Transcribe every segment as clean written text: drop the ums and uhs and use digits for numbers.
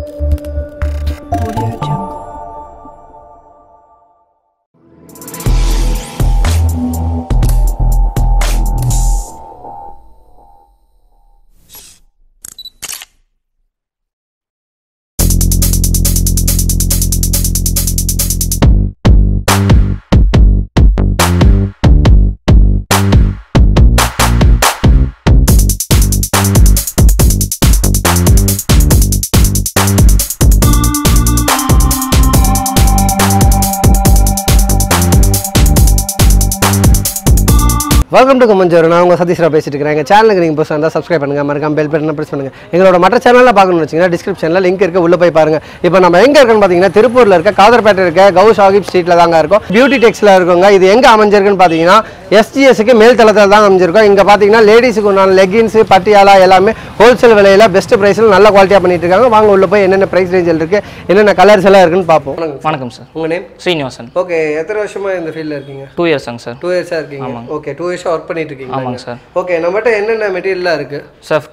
Welcome to கமெஞ்சர். நான் உங்கள் சதீஷ்ரா பேசிட்டு இருக்கிறேன். எங்கள் சேனலுக்கு நீங்கள் புதுசாக இருந்தால் சப்ஸ்கிரைப் பண்ணுங்கள், மறக்காம பெல் பட்டனை ப்ரெஸ் பண்ணுங்கள். எங்களோட மற்ற சேனலில் பார்க்கணும்னு வச்சிங்கன்னா டிஸ்கிரிப்ஷனில் லிங்க் இருக்குது, உள்ளே போய் பாருங்கள். இப்போ நம்ம எங்கே இருக்குன்னு பார்த்தீங்கன்னா திருப்பூரில் இருக்க காதர்பேட்டை இருக்க கவுஸ் ஆகிப் ஸ்ட்ரீட்டில் தாங்க இருக்கும். பியூட்டி டெக்ஸில் இருக்குங்க. இது எங்கே அமைஞ்சிருக்குன்னு பார்த்தீங்கன்னா எஸ்ஜிஎஸ்க்கு மேல் தளத்தில் தான் அமைஞ்சிருக்கோம். இங்கே பார்த்தீங்கன்னா லேடிஸுக்கு உண்டான லெகின்ஸு பட்டியாலா எல்லாமே ஹோல்சேல் விலையில் பெஸ்ட் ப்ரைஸில் நல்ல குவாலிட்டியாக பண்ணிட்டு இருக்காங்க. வாங்க உள்ளே போய் என்னென்ன ப்ரைஸ் ரேஞ்சில் இருக்குது, என்னென்ன கலர்ஸ் எல்லாம் இருக்குன்னு பார்ப்போம். வணக்கம் சார். உங்கள் நேம்? ஸ்ரீனிவாசன். ஓகே, எத்தனை வருஷமாக இந்த ஃபீல்டில் இருக்கீங்க? 2 இயர்ஸாங்க சார். 2 இயர்ஸாக இருக்கீங்க. ஓகே, 2 இயர்ஸாக ஒர்க் பண்ணிட்டு இருக்கீங்க. ஆமாங்க சார். ஓகே, நம்மகிட்ட என்னென்ன மெட்டீரியல்லாம் இருக்கு சார்?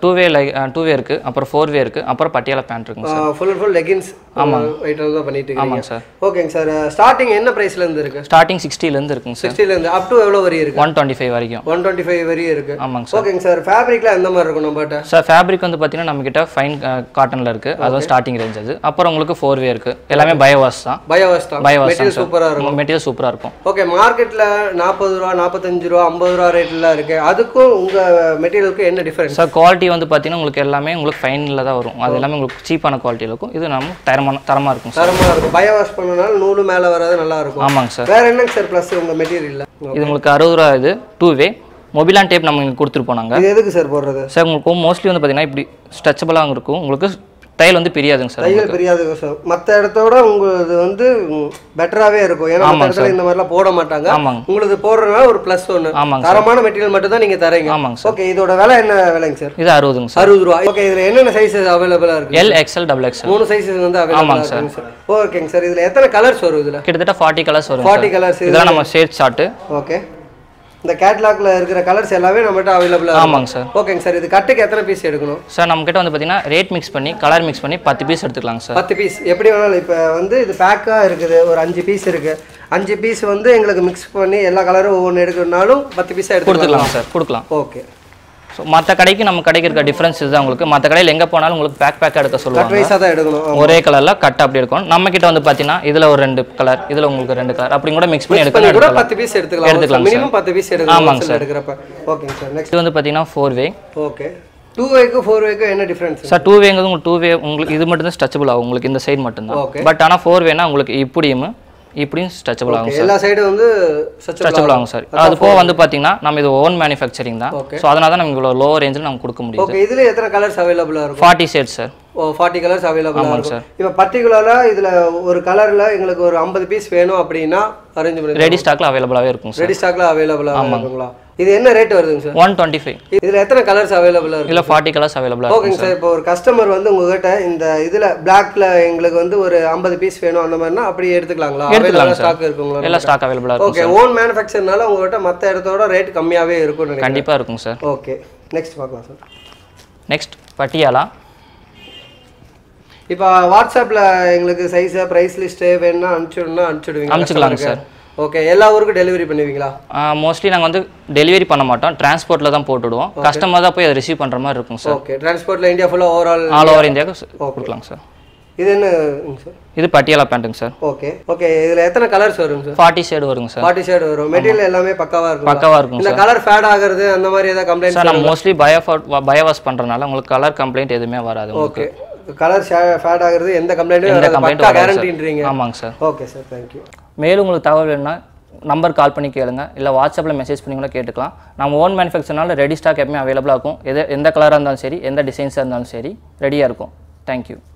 2 வே இருக்கு, அப்புறம் 4 வே இருக்கு, அப்புறம் பட்டியாலா பேண்ட் இருக்குங்க சார். ஃபுல் லெகின்ஸ் ஆமாங்க ஐட்டம் தான் பண்ணிட்டு இருக்கீங்க. ஆமாங்க சார். ஓகேங்க சார். ஸ்டார்டிங் என்ன பிரைஸ்ல இருந்து இருக்கு? ஸ்டார்டிங் 60 ல இருந்து இருக்குங்க சார். 60 ல இருந்து அப் டு எவ்வளவு வரை இருக்கு? 125 வரைக்கும். 125 வரை இருக்கு. ஆமாங்க சார். ஓகேங்க சார். ஃபேப்ரிக்ல எந்த மாதிரி இருக்கும் நம்மகிட்ட? சார் ஃபேப்ரிக் வந்து பாத்தீங்கன்னா நம்ம கிட்ட ஃபைன் காட்டன்ல இருக்கு, அதுவும் ஸ்டார்டிங் ரேஞ்ச் அது. அப்புறம் உங்களுக்கு 4 வே இருக்கு, எல்லாமே பயோவாஷ் தான். பயோவாஷ் மெட்டீரியல் சூப்பரா இருக்கும். மெட்டீரியல் சூப்பரா இருக்கும். ஓகே, மார்க்கெட்ல 40 ரூபாய் 45 ரூபாய் 50 ரூபாய் ரேட்ல இருக்கு. அதுக்கும் உங்க மெட்டீரியலுக்கு என்ன டிஃபரன்ஸ்? சார் குவாலிட்டி வந்து பாத்தீங்கன்னா உங்களுக்கு எல்லாமே உங்களுக்கு ஃபைன்ல தான் வரும். அது எல்லாமே உங்களுக்கு சீப்பான குவாலிட்டில இருக்கும். இது நம்ம தரமா இருக்கும். தரமா இருக்கும். பயோவாஷ் பண்ணனால நூறு மேல வரது நல்லா இருக்கும். ஆமாங்க சார். வேற என்னங்க சார் ப்ளஸ் உங்க மெட்டீரியல்ல? இது உங்களுக்கு 60 ரூபாய். இது 2 வே மொபிலான் டேப் நம்ம இங்க கொடுத்துட்டு போனாங்க. இது எதுக்கு சார் போடுறது? சார் உங்களுக்கு மோஸ்ட்லி வந்து பாத்தீங்கன்னா இப்படி ஸ்ட்ரெச்சபிளாக இருக்கும். உங்களுக்கு டைல் வந்து பிரியாதுங்க சார். டைல் பிரியாது சார். மற்ற இடத்தோட உங்களுக்கு வந்து பெட்டராகவே இருக்கும். ஏன்னா மற்ற இடத்துல இந்த மாதிரிலாம் போட மாட்டாங்க. உங்களுக்கு போடுறதுனால ஒரு ப்ளஸ் ஒன்று. தரமான மெட்டீரியல் மட்டும் தான் நீங்க தரீங்க. ஆமாங்க சார். ஓகே, இதோட விலை என்ன விலைங்க சார்? இது 60ங்க சார். 60 ரூபாய். ஓகே, இதுல என்னென்ன சைஸஸ் அவைலபிளா இருக்கு? L, XL, XXL 3 சைஸஸ் வந்து அவைலபிளா இருக்கு சார். ஓகேங்க சார். இதுல எத்தனை கலர்ஸ் வரும்? இதுல கிட்டத்தட்ட 40 கலர்ஸ் வரும். 40 கலர்ஸ். இதெல்லாம் நம்ம ஷேட் சார்ட். ஓகே, இந்த கேட்டலாக்ல இருக்கிற கலர்ஸ் எல்லாமே நம்மகிட்ட அவைலபிளா இருக்கு. ஆமாங்க சார். ஓகேங்க சார். இது கட்டுக்கு எத்தனை பீஸ் எடுக்கணும் சார்? நம்ம கிட்ட வந்து பாத்தீங்கன்னா ரேட் மிக்ஸ் பண்ணி கலர் மிக்ஸ் பண்ணி 10 பீஸ் எடுத்துக்கலாம் சார். 10 பீஸ் எப்படி வேணாலும். இப்போ வந்து இது பேக்கா இருக்குது, ஒரு 5 பீஸ் இருக்கு. 5 பீஸ் வந்து எங்களுக்கு மிக்ஸ் பண்ணி எல்லா கலரும் ஒவ்வொன்று எடுக்கணும்னாலும் 10 பீஸா எடுத்துக்கலாம் சார். கொடுக்கலாம். ஓகே. ஸோ மற்ற கடைக்கு நம்ம கடைக்கு இருக்க டிஃபரன்ஸ் இதுதான். உங்களுக்கு மற்ற கடையில் எங்கே போனாலும் உங்களுக்கு பேக் எடுக்க சொல்லுவாங்க. தான் எடுக்கணும். ஒரே கலரில் கட் அப்படி இருக்கும். நம்ம கிட்ட வந்து பார்த்தீங்கன்னா இதில் ஒரு 2 கலர், இதில் உங்களுக்கு 2 கலர் அப்படி கூட மிக்ஸ் பண்ணி எடுக்கலாம். 10 பீஸ் எடுத்துக்கலாம். மினிமம் 10 பீஸ் எடுக்கலாம். ஆமாங்க சார். எடுக்கிறப்ப ஓகேங்க சார். நெக்ஸ்ட் வந்து பார்த்தீங்கன்னா 4 வே. ஓகே, 2 வேக்கு 4 வேக்கு என்ன டிஃபரன்ஸ் சார்? 2 வேங்கிறது உங்களுக்கு 2 வே உங்களுக்கு இது மட்டும் தான் ஸ்ட்ரெச்சபிள் ஆகும். உங்களுக்கு இந்த சைடு மட்டும் தான். பட் ஆனால் 4 வேனா உங்களுக்கு இப்படியும் ஸ்ட்ரெச்சபிள் ஆகும் சார். எல்லா சைடும் வந்து ஸ்ட்ரெச்சபிள் ஆகும் சார். அது போக வந்து பாத்தீங்கன்னா நம்ம இது ஓன் மேனுஃபேக்சரிங் தான். சோ அதனால தான் நமக்கு இவ்வளவு லோ ரேஞ்சில நம்ம கொடுக்க முடியும். ஓகே, இதுல எத்தனை கலர்ஸ் அவைலபிளா இருக்கும்? 40 ஷேட்ஸ் சார். 40 கலர்ஸ் அவைலபிளா இருக்கும் சார். இப்போ பர்టిక్యులரா இதுல ஒரு கலர்ல எங்களுக்கு ஒரு 50 பீஸ் வேணும் அப்படினா அரேஞ்ச் பண்ணி ரெடி ஸ்டாக்ல அவைலபிளாவே இருக்கும் சார். ரெடி ஸ்டாக்ல அவைலபிளா இருக்குங்களா? இது என்ன ரேட் வருதுங்க சார்? 125. இதுல எத்தனை கலர்ஸ் அவைலபிளா இருக்கு? இல்ல 40 கலர்ஸ் அவைலபிளா இருக்கு. ஓகேங்க சார். இப்போ ஒரு கஸ்டமர் வந்து உங்ககிட்ட இந்த இதுல பிளாக்ல எங்களுக்கு வந்து ஒரு 50 பீஸ் வேணும் அந்த மாதிரினா அப்படி எடுத்துக்கலாங்களா? அவைலபிளா ஸ்டாக் இருக்குங்களா? எல்லா ஸ்டாக் அவைலபிளா இருக்கு. ஓகே, ஓன் மேனுஃபேக்சர்னால உங்ககிட்ட மத்த இடத்தோட ரேட் கம்மியாவே இருக்கும் நினைக்கிறேன். கண்டிப்பா இருக்கும் சார். ஓகே, நெக்ஸ்ட் பார்க்கலாம் சார். நெக்ஸ்ட் பட்டியாலா. இப்போ வாட்ஸ்அப்ல எங்களுக்கு சைஸ் பிரைஸ் லிஸ்ட் வேணும்னா அனுப்பிச்சுடுவீங்க சார். ஓகே, எல்லா ஊருக்கும் டெலிவரி பண்ணுவீங்களா? மோஸ்ட்லி நாங்கள் வந்து டெலிவரி பண்ண மாட்டோம், டிரான்ஸ்போர்ட்ல தான் போட்டுடுவோம். கஸ்டமர் தான் போய் அதை ரிசீவ் பண்ற மாதிரி இருக்கும் சார். ஓகே, டிரான்ஸ்போர்ட்ல இந்தியா ஃபுல்லா ஆல் ஓவர் இந்தியாவுக்கு கொடுக்கலாம் சார். இது என்ன சார்? இது பட்டியாலா பேண்ட்டுங்க சார். ஓகே ஓகே, இதுல எத்தனை கலர்ஸ் வருங்க சார்? 40 ஷேட் வருங்க சார். 40 ஷேட் வரும். மெட்டீரியல் எல்லாமே பக்காவா இருக்கும். பக்காவா இருக்கும். இந்த கலர் ஃபேட் ஆகுறது அந்த மாதிரி ஏதாவது கம்ப்ளைண்ட் சார்? நம்ம மோஸ்ட்லி பயோவாஷ் பண்றனால உங்களுக்கு கலர் கம்ப்ளைண்ட் எதுவுமே வராது. ஓகே, கலர் ஃபேட் ஆகுறது எந்த கம்ப்ளைண்ட்டும் பக்கா கேரண்டின்றீங்க? ஆமாங்க sir. Okay sir, thank you. மேலும் உங்களுக்கு தகவல் வேணும்னா நம்பர் கால் பண்ணி கேளுங்க, இல்லை வாட்ஸ்அப்பில் மெசேஜ் பண்ணி கூட கேட்டுக்கலாம். நம்ம ஓன் மேனுஃபேக்சர்னால ரெடி ஸ்டாக் எப்பவுமே அவைலபிளாக இருக்கும். எந்த கலராக இருந்தாலும் சரி, எந்த டிசைன்ஸாக இருந்தாலும் சரி ரெடியாக இருக்கும். தேங்க்யூ.